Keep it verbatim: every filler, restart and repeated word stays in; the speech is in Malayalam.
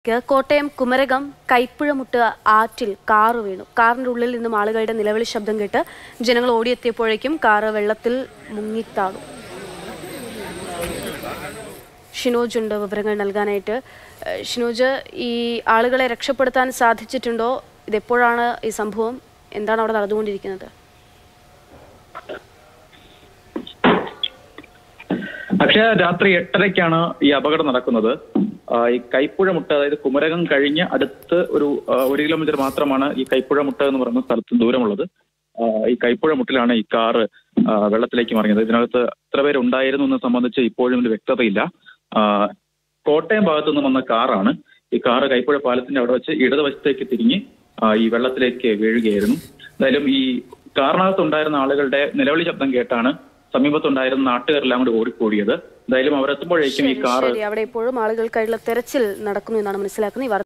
കോട്ടയം കുമരകം കൈപ്പുഴമുട്ട് ആറ്റിൽ കാറ് വീണു. കാറിന്റെ ഉള്ളിൽ നിന്നും ആളുകളുടെ നിലവിളി ശബ്ദം കേട്ട് ജനങ്ങൾ ഓടിയെത്തിയപ്പോഴേക്കും കാറ് വെള്ളത്തിൽ മുങ്ങിത്താണു. ഷിനോജ് ഉണ്ട് വിവരങ്ങൾ നൽകാനായിട്ട്. ഷിനോജ്, ഈ ആളുകളെ രക്ഷപ്പെടുത്താൻ സാധിച്ചിട്ടുണ്ടോ? ഇതെപ്പോഴാണ് ഈ സംഭവം? എന്താണ് അവിടെ നടന്നുകൊണ്ടിരിക്കുന്നത്? അക്ഷയ, രാത്രി എട്ടരയ്ക്കാണ് ഈ അപകടം നടക്കുന്നത്. ഈ കൈപ്പുഴമുട്ട്, അതായത് കുമരകം കഴിഞ്ഞ് അടുത്ത് ഒരു ഒരു കിലോമീറ്റർ മാത്രമാണ് ഈ കൈപ്പുഴമുട്ട് എന്ന് പറയുന്ന സ്ഥലത്ത് ദൂരമുള്ളത്. ഈ കൈപ്പുഴമുട്ടിലാണ് ഈ കാറ് വെള്ളത്തിലേക്ക് മറിഞ്ഞത്. ഇതിനകത്ത് എത്ര പേരുണ്ടായിരുന്നു എന്ന് സംബന്ധിച്ച് ഇപ്പോഴും ഒരു വ്യക്തതയില്ല. കോട്ടയം ഭാഗത്തു നിന്ന് വന്ന കാറാണ്. ഈ കാറ് കൈപ്പുഴ പാലത്തിന്റെ അവിടെ വെച്ച് ഇടതുവശത്തേക്ക് തിരിഞ്ഞ് ഈ വെള്ളത്തിലേക്ക് വീഴുകയായിരുന്നു. എന്തായാലും ഈ കാറിനകത്തുണ്ടായിരുന്ന ആളുകളുടെ നിലവിളി ശബ്ദം കേട്ടാണ് സമീപത്തുണ്ടായിരുന്ന നാട്ടുകാരെല്ലാം കൂടി ഓടിക്കൂടിയത്. എന്തായാലും അവരെത്തുമ്പോഴേക്കും ഈ കാറ് അവിടെ ഇപ്പോഴും ആളുകൾക്കായിട്ടുള്ള തെരച്ചിൽ നടക്കുന്നു എന്നാണ് മനസ്സിലാക്കുന്നത്.